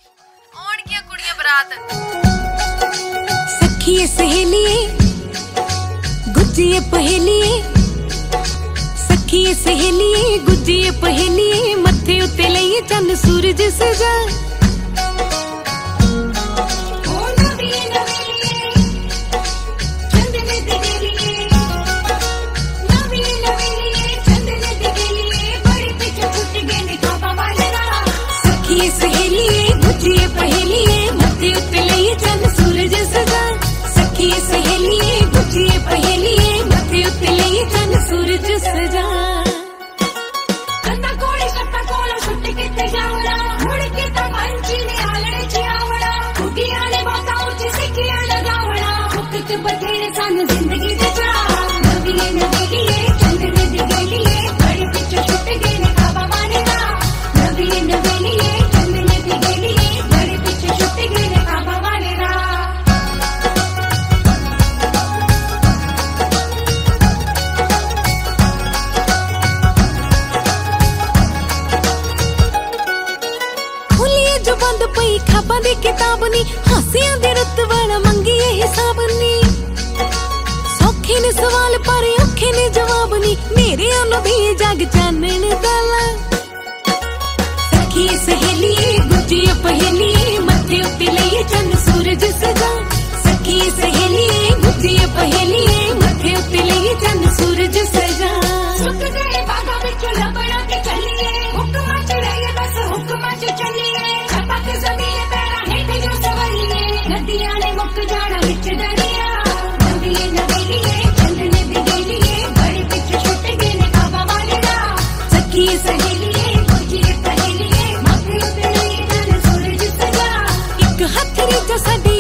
आउणगियां कुड़ियां बरात। सखिए सहेलिए गुज्जिए पहेलिए, सखिए सहेलिए गुज्जिए पहेलिए, मत्थे उत्ते लईए चंद सूरज सजा। सखिए सहेलिए गुज्जिए पहेलिए, मत्थे उत्ते लईए चंद सूरज सजा। सखिए सहेलिए गुज्जिए पहेलिए, मत्थे उत्ते लईए चंद सूरज सजा। बथेरे सानू जिंदगी दे चा, नवीए नवेलिए चंदने दी गेलिए, बड़े पिछे छुट गए ने खाबा माने ना। नवीए नवेलिए चंदने दी गेलिए, बड़े पिछे छुट गए ने खाबा माने ना। खुलिए जो बंद पई खाबा दी किताब नी, हासियां दे रुत वाला मंगिए हिसाब नी। सौखे ने सवाल पर औखे ने जवाब नी, मेरे अनु भी जग चानन दाला। सखिए सहेलिए गुज्जिए पहेलिए, मत्थे उत्ते लईए चंद सूरज सजा। सखिए सहेलिए गुज्जिए पहेलिए, मत्थे उत्ते लईए चंद सूरज सजा। सुक गए बागा विच लबड़ा के चलिए, हुक्मां च रहिए बस हुक्मां च चलिए। छपक जमीन पैरा हेठ जो सवलिए, नदियां ने मुक जाना विच दरिया। नवीए नवेलिए चंदने दी गेलिए, बड़े पिछे छुट गए ने खाबा वाले ना। सखिए सहेलिए गुज्जिए पहेलिए, मत्थे उत्ते लईए चंद सूरज सजा। एक हथरी जो साडी